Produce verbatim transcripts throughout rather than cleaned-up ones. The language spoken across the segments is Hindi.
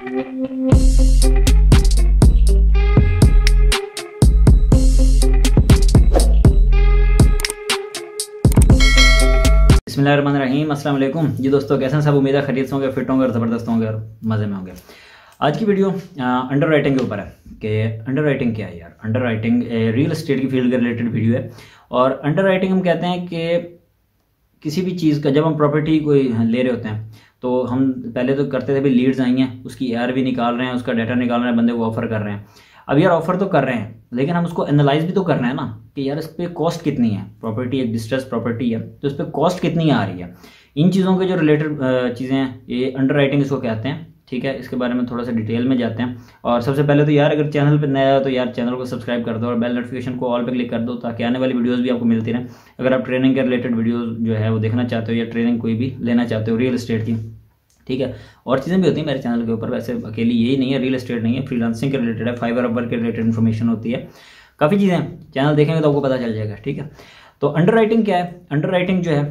बिस्मिल्लाहिर्रहमानिर्रहीम, अस्सलाम वालेकुम जी दोस्तों, कैसे हैं सब। उम्मीद है खैरियत से होंगे, फिट होंगे और ज़बरदस्त होंगे और मज़े में होंगे। आज की वीडियो अंडर राइटिंग के ऊपर है कि अंडर राइटिंग क्या है यार। अंडर राइटिंग रियल एस्टेट की फील्ड के रिलेटेड वीडियो है। और अंडर राइटिंग हम कहते हैं कि किसी भी चीज़ का जब हम प्रॉपर्टी कोई ले रहे होते हैं तो हम पहले तो करते थे भाई लीड्स आई हैं, उसकी ए आर वी निकाल रहे हैं, उसका डाटा निकाल रहे हैं, बंदे को ऑफर कर रहे हैं। अब यार ऑफर तो कर रहे हैं लेकिन हम उसको एनालाइज भी तो करना है ना कि यार इस पर कॉस्ट कितनी है। प्रॉपर्टी एक डिस्ट्रेस प्रॉपर्टी है तो इस पर कॉस्ट कितनी आ रही है। इन चीज़ों के जो रिलेटेड चीज़ें हैं ये अंडर राइटिंग इसको कहते हैं। ठीक है, इसके बारे में थोड़ा सा डिटेल में जाते हैं। और सबसे पहले तो यार अगर चैनल पर नया है तो यार चैनल को सब्सक्राइब कर दो और बेल नोटिफिकेशन को ऑल पे क्लिक कर दो ताकि आने वाली वीडियोस भी आपको मिलती रहें। अगर आप ट्रेनिंग के रिलेटेड वीडियोस जो है वो देखना चाहते हो या ट्रेनिंग कोई भी लेना चाहते हो रियल एस्टेट की, ठीक है। और चीज़ें भी होती हैं मेरे चैनल के ऊपर, वैसे अकेली यही नहीं है, रियल एस्टेट नहीं है, फ्रीलांसिंग के रिलेटेड है, फाइवर अपवर्क के रिलेटेड इन्फॉर्मेशन होती है, काफ़ी चीज़ें हैं। चैनल देखेंगे तो आपको पता चल जाएगा। ठीक है, तो अंडर राइटिंग क्या है। अंडर राइटिंग जो है,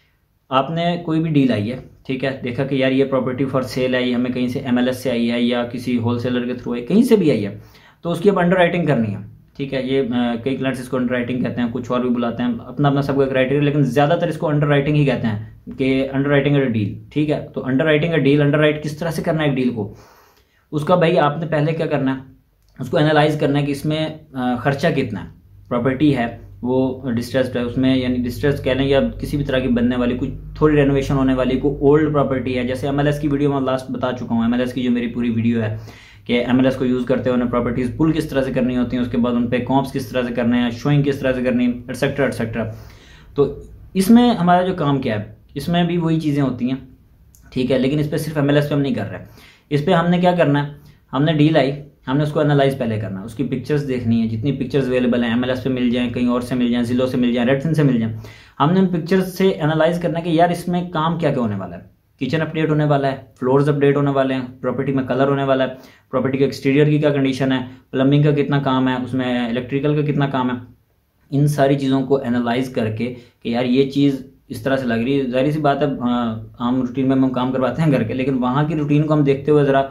आपने कोई भी डील आई है, ठीक है, देखा कि यार ये प्रॉपर्टी फॉर सेल है, ये हमें कहीं से एम एल एस से आई है या किसी होलसेलर के थ्रू है, कहीं से भी आई है, तो उसकी अब अंडर राइटिंग करनी है। ठीक है, ये कई क्लाइंट्स इसको अंडर राइटिंग कहते हैं, कुछ और भी बुलाते हैं, अपना अपना सबका क्राइटेरिया, लेकिन ज़्यादातर इसको अंडर राइटिंग ही कहते हैं कि अंडर राइटिंग अ डील। ठीक है, तो underwriting a deal, underwrite किस तरह से करना है एक डील को, उसका भाई आपने पहले क्या करना है, उसको एनालाइज करना है कि इसमें खर्चा कितना है। प्रॉपर्टी है वो डिस्ट्रेस्ड है, उसमें यानी डिस्ट्रेस कह लें या किसी भी तरह की बनने वाली, कुछ थोड़ी रेनोवेशन होने वाली, कोई ओल्ड प्रॉपर्टी है। जैसे एम एल एस की वीडियो में लास्ट बता चुका हूँ, एम एल एस की जो मेरी पूरी वीडियो है कि एम एल एस को यूज़ करते हुए उन्हें प्रॉपर्टीज पुल किस तरह से करनी होती हैं, उसके बाद उन पे कॉम्प्स किस तरह से करने हैं, शोइंग किस तरह से करनी है, एटसेट्रा एटसेट्रा। तो इसमें हमारा जो काम क्या है, इसमें भी वही चीज़ें होती हैं। ठीक है, लेकिन इस पर सिर्फ एम एल एस पे हम नहीं कर रहे। इस पर हमने क्या करना है, हमने डील आई, हमने उसको एनालाइज पहले करना है, उसकी पिक्चर्स देखनी है, जितनी पिक्चर्स अवेलेबल हैं, एमएलएस पे मिल जाएं, कहीं और से मिल जाएं, जिलो से मिल जाएं, रेडफिन से मिल जाएं। हमने उन पिक्चर्स से एनालाइज करना है कि यार इसमें काम क्या क्या होने वाला है। किचन अपडेट होने वाला है, फ्लोर्स अपडेट होने वाले हैं, प्रॉपर्टी में कलर होने वाला है, प्रॉपर्टी के एक्सटीरियर की क्या कंडीशन है, प्लम्बिंग का कितना काम है, उसमें इलेक्ट्रिकल का कितना काम है। इन सारी चीज़ों को एनालाइज करके कि यार ये चीज़ इस तरह से लग रही है। जाहिर सी बात है, आम रूटीन में हम काम करवाते हैं घर के, लेकिन वहाँ की रूटीन को हम देखते हुए ज़रा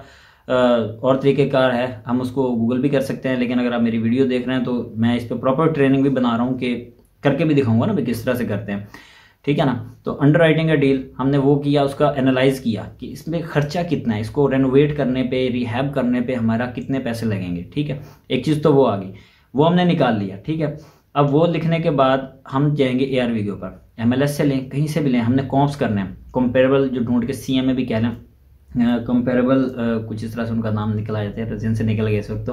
और तरीक़ेकार है, हम उसको गूगल भी कर सकते हैं। लेकिन अगर आप मेरी वीडियो देख रहे हैं तो मैं इस पर प्रॉपर ट्रेनिंग भी बना रहा हूँ कि करके भी दिखाऊंगा ना भाई किस तरह से करते हैं। ठीक है ना, तो अंडर राइटिंग का डील हमने वो किया, उसका एनालाइज किया कि इसमें खर्चा कितना है, इसको रेनोवेट करने पे, रिहैब करने पे हमारा कितने पैसे लगेंगे। ठीक है, एक चीज़ तो वो आ गई, वो हमने निकाल लिया। ठीक है, अब वो लिखने के बाद हम जाएंगे ए आर वी के ऊपर, एम एल एस से लें, कहीं से भी लें, हमने कॉम्प्स करने हैं, कंपेरेबल जो ढूंढ के सी एम में भी कह लें, कंपेरेबल uh, कुछ इस तरह से उनका नाम निकला जाता है, जिनसे निकल गया इस वक्त। तो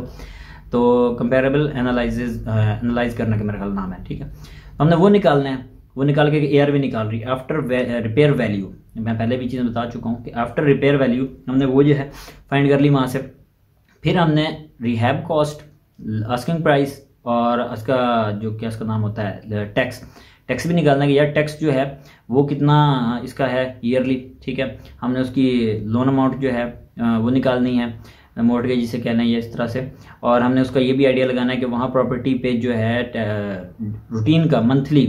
तो कंपेरेबल एनालाइजेज एनालाइज करने का मेरा ख्याल नाम है। ठीक है, तो हमने वो निकालना है, वो निकाल के ए आर वी निकाल रही है, आफ्टर रिपेयर वैल्यू। मैं पहले भी चीज़ें बता चुका हूँ कि आफ्टर रिपेयर वैल्यू हमने वो जो है फाइंड कर ली वहाँ से। फिर हमने रिहैब कॉस्ट, आस्किंग प्राइस और उसका जो क्या इसका नाम होता है टैक्स, टैक्स भी निकालना है कि यार टैक्स जो है वो कितना इसका है ईयरली। ठीक है, हमने उसकी लोन अमाउंट जो है वो निकालनी है, मॉर्टगेज जिसे कहना है ये इस तरह से। और हमने उसका ये भी आइडिया लगाना है कि वहाँ प्रॉपर्टी पे जो है रूटीन का मंथली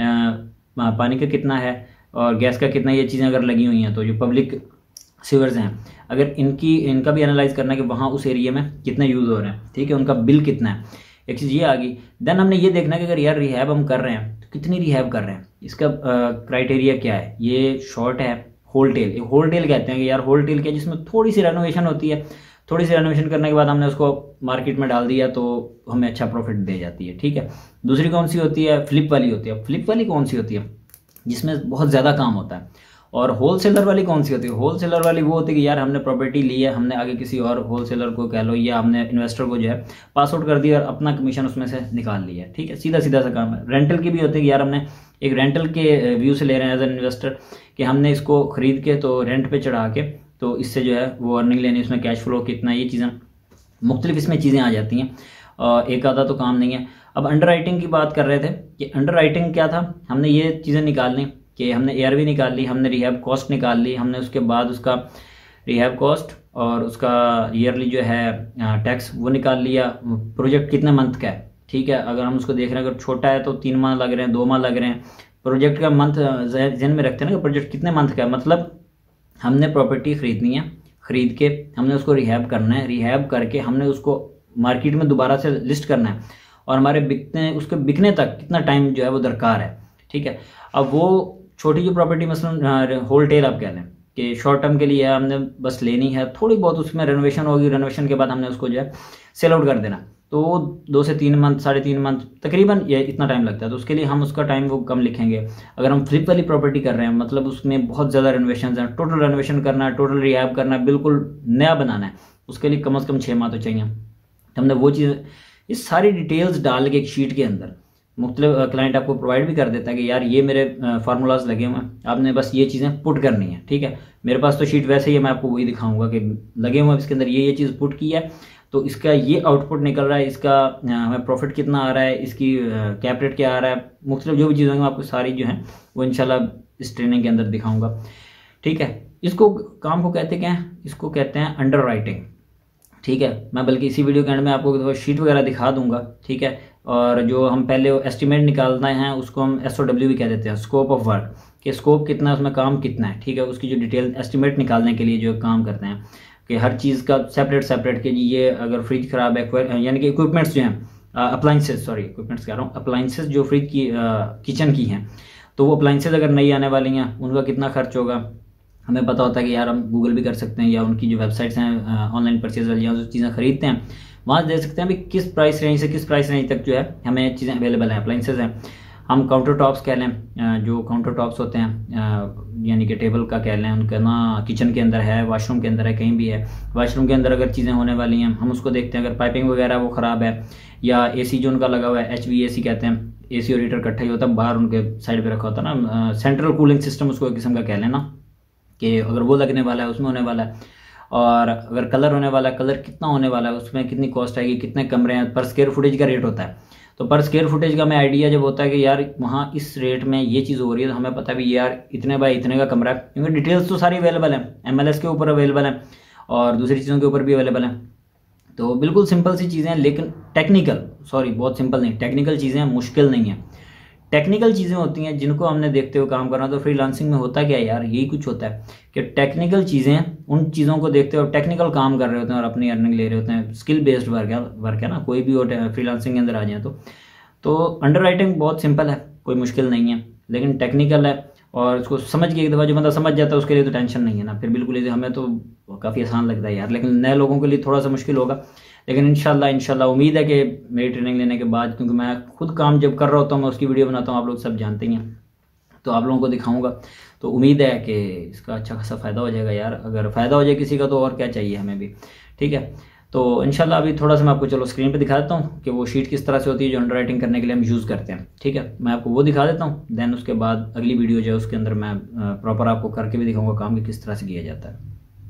पानी का कितना है और गैस का कितना, ये चीज़ें अगर लगी हुई हैं तो जो पब्लिक सीवर्स हैं अगर इनकी इनका भी एनालाइज करना है कि वहाँ उस एरिया में कितने यूज़ हो रहे हैं। ठीक है, उनका बिल कितना है, एक चीज़ ये आ गई। देन हमने ये देखना है कि अगर यार रिहैब हम कर रहे हैं तो कितनी रिहैब कर रहे हैं, इसका क्राइटेरिया क्या है। ये शॉर्ट है, होलटेल, होलटेल कहते हैं कि यार होलटेल क्या, जिसमें थोड़ी सी रेनोवेशन होती है, थोड़ी सी रेनोवेशन करने के बाद हमने उसको मार्केट में डाल दिया तो हमें अच्छा प्रॉफिट दे जाती है। ठीक है, दूसरी कौन सी होती है, फ्लिप वाली होती है। फ्लिप वाली कौन सी होती है, जिसमें बहुत ज़्यादा काम होता है। और होलसेलर वाली कौन सी होती है, होलसेलर वाली वो होती है कि यार हमने प्रॉपर्टी ली है, हमने आगे किसी और होलसेलर को कह लो या हमने इन्वेस्टर को जो है पास आउट कर दिया और अपना कमीशन उसमें से निकाल लिया। ठीक है, सीधा सीधा सा काम है। रेंटल की भी होती है कि यार हमने एक रेंटल के व्यू से ले रहे हैं एज एन इन्वेस्टर कि हमने इसको खरीद के तो रेंट पे चढ़ा के तो इससे जो है वो अर्निंग लेनी, उसमें कैश फ्लो कितना, ये चीज़ें मुख्तलिफ इसमें चीज़ें आ जाती हैं, एक आधा तो काम नहीं है। अब अंडर राइटिंग की बात कर रहे थे कि अंडर राइटिंग क्या था, हमने ये चीज़ें निकालनी कि हमने ए आर वी निकाल ली, हमने रिहैब कॉस्ट निकाल ली, हमने उसके बाद उसका रिहैब कॉस्ट और उसका ईयरली जो है टैक्स वो निकाल लिया, प्रोजेक्ट कितने मंथ का है। ठीक है, अगर हम उसको देख रहे हैं, अगर छोटा है तो तीन माह लग रहे हैं, दो माह लग रहे हैं, प्रोजेक्ट का मंथ जहन में रखते हैं ना कि प्रोजेक्ट कितने मंथ का है, मतलब हमने प्रॉपर्टी खरीदनी है, ख़रीद के हमने उसको रिहैब करना है, रिहैब करके हमने उसको मार्केट में दोबारा से लिस्ट करना है और हमारे बिकने उसके बिकने तक कितना टाइम जो है वो दरकार है, ठीक है। अब वो छोटी जो प्रॉपर्टी मसलन होल टेल आप कह लें कि शॉर्ट टर्म के लिए हमने बस लेनी है, थोड़ी बहुत उसमें रेनोवेशन होगी, रेनोवेशन के बाद हमने उसको जो है सेल आउट कर देना, तो वो दो से तीन मंथ साढ़े तीन मंथ तकरीबन ये इतना टाइम लगता है, तो उसके लिए हम उसका टाइम वो कम लिखेंगे। अगर हम फ्लिप वाली प्रॉपर्टी कर रहे हैं मतलब उसमें बहुत ज़्यादा रेनोवेशन है, टोटल रेनोवेशन करना है, टोटल रिहैब करना है, बिल्कुल नया बनाना है, उसके लिए कम से कम छः माह तो चाहिए। हमने वो चीज़ ये सारी डिटेल्स डाल के एक शीट के अंदर मुख्तलिफ क्लाइंट आपको प्रोवाइड भी कर देता है कि यार ये मेरे फार्मूलाज लगे हुए हैं, आपने बस ये चीज़ें पुट करनी है, ठीक है। मेरे पास तो शीट वैसे ही है, मैं आपको वही दिखाऊंगा कि लगे हुए हैं, इसके अंदर ये ये चीज़ पुट की है तो इसका ये आउटपुट निकल रहा है, इसका हमें प्रॉफिट कितना आ रहा है, इसकी कैप रेट क्या आ रहा है, मुख्तलिफ जो भी चीज़ें मैं आपको सारी जो हैं वो इंशाल्लाह इस ट्रेनिंग के अंदर दिखाऊंगा, ठीक है। इसको काम को कहते क्या हैं, इसको कहते हैं अंडर राइटिंग, ठीक है। मैं बल्कि इसी वीडियो के एंड में आपको शीट वगैरह दिखा दूंगा, ठीक है। और जो हम पहले एस्टिमेट निकालना है उसको हम एस ओ डब्ल्यू भी कह देते हैं, स्कोप ऑफ वर्क, कि स्कोप कितना है, उसमें काम कितना है, ठीक है। उसकी जो डिटेल एस्टिमेट निकालने के लिए जो काम करते हैं कि हर चीज़ का सेपरेट सेपरेट कि जी ये अगर फ्रिज ख़राब है, यानी कि इक्विपमेंट्स जो हैं अप्लाइंसेस, सॉरी इक्विपमेंट्स कह रहा हूँ, अप्लाइंसेस जो फ्रिज की किचन की हैं, तो वो अप्लाइंसेस अगर नई आने वाली हैं उनका कितना खर्च होगा, हमें पता होता है कि यार हम गूगल भी कर सकते हैं या उनकी जो वेबसाइट्स हैं ऑनलाइन परचेज वाली जो चीज़ें खरीदते हैं वहाँ देख सकते हैं भी किस प्राइस रेंज से किस प्राइस रेंज तक जो है हमें चीज़ें अवेलेबल हैं, अप्लाइंसेस हैं। हम काउंटर टॉप्स कह लें, जो काउंटर टॉप्स होते हैं यानी कि टेबल का कह लें, उनका ना किचन के अंदर है, वॉशरूम के अंदर है, कहीं भी है, वॉशरूम के अंदर अगर चीज़ें होने वाली हैं हम उसको देखते हैं, अगर पाइपिंग वगैरह वो ख़राब है या एसी जो उनका लगा हुआ है, एच वी ए सी कहते हैं, एसी और हीटर इकट्ठा ही होता है, बाहर उनके साइड पे रखा होता है ना, सेंट्रल कूलिंग सिस्टम उसको एक किस्म का कह लेना, कि अगर वो लगने वाला है उसमें होने वाला है, और अगर कलर होने वाला है, कलर कितना होने वाला है, उसमें कितनी कॉस्ट आएगी, कितने कमरे हैं, पर स्क्वायर फुटेज का रेट होता है। तो पर स्क्वायर फुटेज का हमें आइडिया जब होता है कि यार वहाँ इस रेट में ये चीज़ हो रही है तो हमें पता भी यार इतने बाय इतने का कमरा है, क्योंकि डिटेल्स तो सारी अवेलेबल है, एम एल एस के ऊपर अवेलेबल है और दूसरी चीज़ों के ऊपर भी अवेलेबल है। तो बिल्कुल सिंपल सी चीज़ें हैं, लेकिन टेक्निकल, सॉरी बहुत सिंपल नहीं, टेक्निकल चीज़ें हैं, मुश्किल नहीं है, टेक्निकल चीज़ें होती हैं जिनको हमने देखते हुए काम करना। तो फ्रीलांसिंग में होता क्या है यार, यही कुछ होता है कि टेक्निकल चीज़ें, उन चीज़ों को देखते हुए टेक्निकल काम कर रहे होते हैं और अपनी अर्निंग ले रहे होते हैं, स्किल बेस्ड वर्क है वर्क है ना, कोई भी हो फ्रीलांसिंग के अंदर आ जाए तो तो अंडर राइटिंग बहुत सिंपल है, कोई मुश्किल नहीं है, लेकिन टेक्निकल है और उसको समझ के एक दफ़ा जो बंदा समझ जाता है उसके लिए तो टेंशन नहीं है ना, फिर बिल्कुल इसे हमें तो काफ़ी आसान लगता है यार, लेकिन नए लोगों के लिए थोड़ा सा मुश्किल होगा। लेकिन इंशाल्लाह इंशाल्लाह उम्मीद है कि मेरी ट्रेनिंग लेने के बाद, क्योंकि मैं खुद काम जब कर रहा होता हूँ मैं उसकी वीडियो बनाता हूँ, आप लोग सब जानते ही हैं, तो आप लोगों को दिखाऊंगा, तो उम्मीद है कि इसका अच्छा खासा फ़ायदा हो जाएगा यार। अगर फ़ायदा हो जाए किसी का तो और क्या चाहिए हमें भी, ठीक है। तो इंशाल्लाह अभी थोड़ा सा मैं आपको चलो स्क्रीन पे दिखा देता हूँ कि वो शीट किस तरह से होती है जो अंडर राइटिंग करने के लिए हम यूज़ करते हैं, ठीक है। मैं आपको वो दिखा देता हूँ, देन उसके बाद अगली वीडियो जो है उसके अंदर मैं प्रॉपर आपको करके भी दिखाऊँगा काम कि किस तरह से किया जाता है।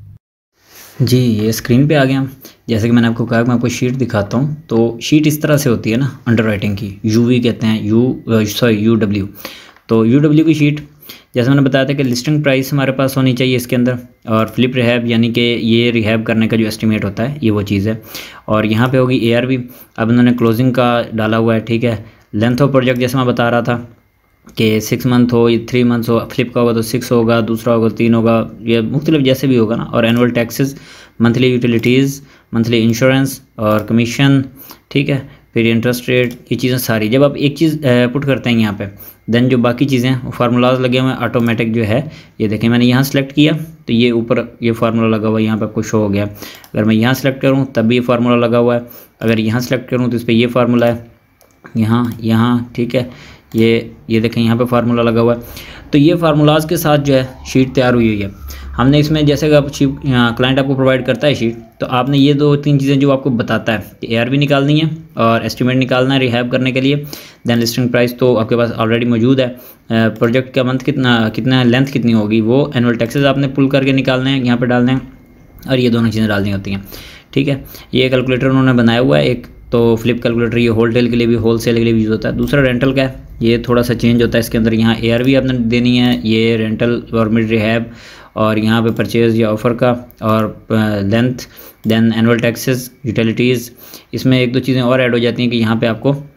जी ये स्क्रीन पे आ गया, जैसे कि मैंने आपको कहा मैं आपको शीट दिखाता हूँ। तो शीट इस तरह से होती है ना अंडर राइटिंग की, यू वी कहते हैं, यू सॉरी यू डब्ल्यू। तो यू डब्ल्यू की शीट जैसे मैंने बताया था कि लिस्टिंग प्राइस हमारे पास होनी चाहिए इसके अंदर, और फ्लिप रिहैब यानी कि ये रिहैब करने का जो एस्टिमेट होता है ये वो चीज़ है, और यहाँ पे होगी ए आर वी। अब उन्होंने क्लोजिंग का डाला हुआ है, ठीक है। लेंथ ऑफ प्रोजेक्ट जैसे मैं बता रहा था कि सिक्स मंथ हो या थ्री मंथ्स हो, फ्लिप का होगा तो सिक्स होगा, दूसरा होगा तीन होगा, ये मुख्तलिफ जैसे भी होगा ना। और annual taxes, monthly utilities, monthly insurance और कमीशन, ठीक है। फिर इंटरेस्ट रेट, ये चीज़ें सारी जब आप एक चीज़ पुट करते हैं यहाँ पे, देन जो बाकी चीज़ें फार्मूलाज लगे हुए हैं ऑटोमेटिक जो है, ये देखें मैंने यहाँ सेलेक्ट किया तो ये ऊपर ये फार्मूला लगा हुआ है, यहाँ पे आपको शो हो गया। अगर मैं यहाँ सेलेक्ट करूँ तब भी ये फार्मूला लगा हुआ है, अगर यहाँ सेलेक्ट करूँ तो इस पर ये फार्मूला है, यहाँ यहाँ ठीक है, ये ये देखें यहाँ पे फार्मूला लगा हुआ है। तो ये फार्मूलाज के साथ जो है शीट तैयार हुई हुई है। हमने इसमें जैसे कि आप क्लाइंट आपको प्रोवाइड करता है शीट, तो आपने ये दो तीन चीज़ें जो आपको बताता है कि ए आर वी निकालनी है और एस्टिमेट निकालना है रिहैब करने के लिए, देन लिस्टिंग प्राइस तो आपके पास ऑलरेडी मौजूद है, प्रोजेक्ट का मंथ कितना कितना लेंथ कितनी होगी, वो एनुअल टैक्सेस आपने पुल करके निकालने हैं, यहाँ पे डालने हैं, और ये दोनों चीज़ें डालनी होती हैं, ठीक है। ये कैलकुलेटर उन्होंने बनाया हुआ है एक, तो फ्लिप कैलकुलेटर ये होलसेल के लिए भी होलसेल के लिए भी यूज़ होता है। दूसरा रेंटल का है, ये थोड़ा सा चेंज होता है इसके अंदर, यहाँ ए आर वी आपने देनी है, ये रेंटल और मिड रिहैब, और यहाँ पे परचेज़ या ऑफ़र का, और length, then annual taxes, utilities. इसमें एक दो चीज़ें और ऐड हो जाती हैं कि यहाँ पे आपको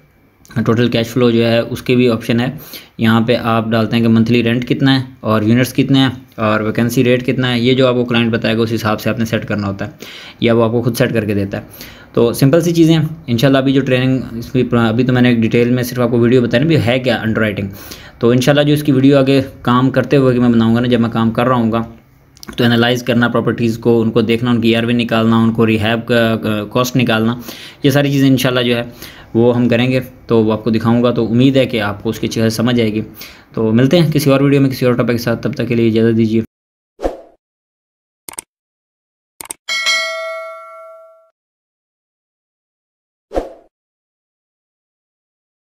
टोटल कैश फ्लो जो है उसके भी ऑप्शन है। यहाँ पे आप डालते हैं कि मंथली रेंट कितना है और यूनिट्स कितने हैं और वैकेंसी रेट कितना है। ये जो आपको क्लाइंट बताएगा उस हिसाब से आपने सेट करना होता है, या वो आपको खुद सेट करके देता है। तो सिंपल सी चीज़ें हैं इंशाल्लाह। अभी जो ट्रेनिंग इसकी अभी तो मैंने डिटेल में सिर्फ आपको वीडियो बताया ना भी है क्या अंडर राइटिंग। तो इंशाल्लाह जो इसकी वीडियो आगे काम करते हुए कि मैं बनाऊँगा ना, जब मैं काम कर रहा हूँगा तो एनालाइज़ करना प्रॉपर्टीज़ को, उनको देखना, उनकी ईआरवी निकालना, उनको रिहैब का कॉस्ट निकालना, ये सारी चीज़ें इंशाल्लाह जो है वो हम करेंगे। तो वो आपको दिखाऊंगा, तो उम्मीद है कि आपको उसकी चीज़ें समझ आएगी। तो मिलते हैं किसी और वीडियो में किसी और टॉपिक के साथ, तब तक के लिए इजाज़त दीजिए।